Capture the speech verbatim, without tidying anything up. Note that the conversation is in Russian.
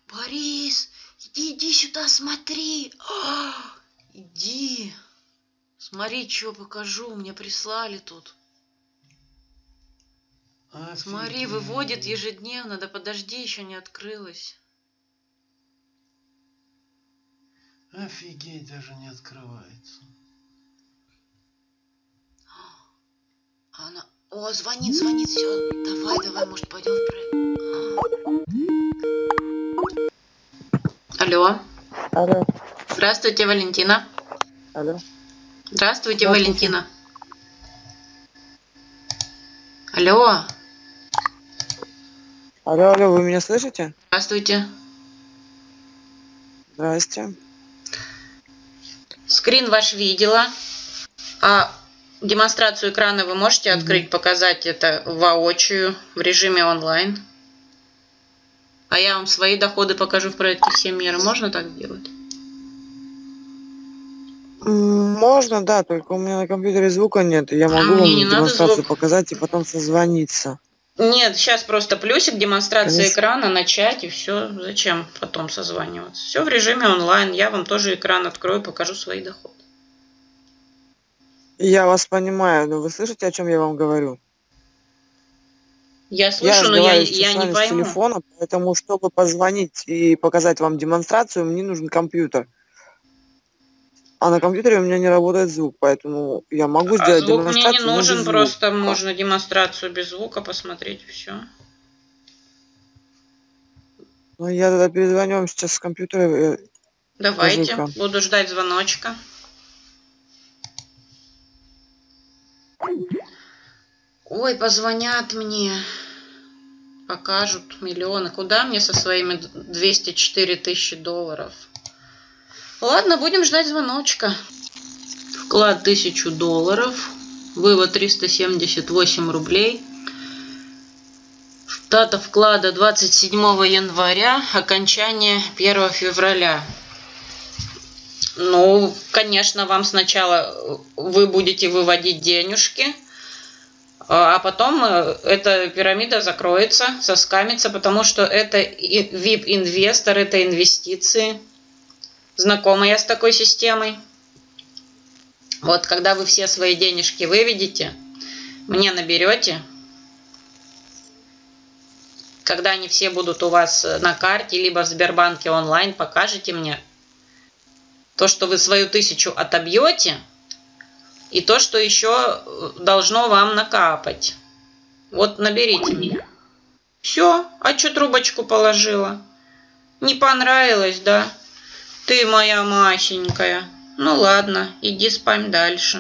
Борис, иди, иди сюда, смотри. А, иди. Смотри, что покажу. Мне прислали тут. Офигеть. Смотри, выводит ежедневно. Да подожди, еще не открылось. Офигеть, даже не открывается. Она... О, звонит, звонит, все. Давай, давай, может, пойдем в проект. А. Алло. Алло. Здравствуйте, Валентина. Алло. Здравствуйте, Здравствуйте. Валентина. Алло. Алло, алло, вы меня слышите? Здравствуйте. Здрасте. Скрин ваш видела. А демонстрацию экрана вы можете Угу. открыть, показать это воочию в режиме онлайн? А я вам свои доходы покажу в проекте «Все меры». Можно так сделать? Можно, да, только у меня на компьютере звука нет. Я могу Мне не вам надо демонстрацию звук. показать и потом созвониться. Нет, сейчас просто плюсик, демонстрация Конечно. экрана, начать и все. Зачем потом созваниваться? Все в режиме онлайн. Я вам тоже экран открою, покажу свои доходы. Я вас понимаю, но вы слышите, о чем я вам говорю? Я Я слышу, но я, разговариваю я с не вами с пойму. телефона, поэтому, чтобы позвонить и показать вам демонстрацию, мне нужен компьютер. А на компьютере у меня не работает звук, поэтому я могу А сделать звук мне не демонстрацию, но без нужен, звука. просто можно демонстрацию без звука посмотреть, все. Ну, я тогда перезвоню вам сейчас с компьютера. э, Давайте, Покажу-ка. буду ждать звоночка. Ой, позвонят мне, покажут миллионы. Куда мне со своими двести четыре тысячи долларов? Ладно, будем ждать звоночка. Вклад тысячу долларов, вывод триста семьдесят восемь рублей. Дата вклада двадцать седьмого января, окончание первого февраля. Ну, конечно, вам сначала вы будете выводить денежки, а потом эта пирамида закроется, соскамится, потому что это ви ай пи-инвестор, это инвестиции. Знакома я с такой системой. Вот, когда вы все свои денежки выведете, мне наберете. Когда они все будут у вас на карте, либо в Сбербанке онлайн, покажете мне то, что вы свою тысячу отобьете, и то, что еще должно вам накапать. Вот наберите меня. Все, а что трубочку положила? Не понравилось, да? Ты моя масенькая. Ну ладно, иди спать дальше.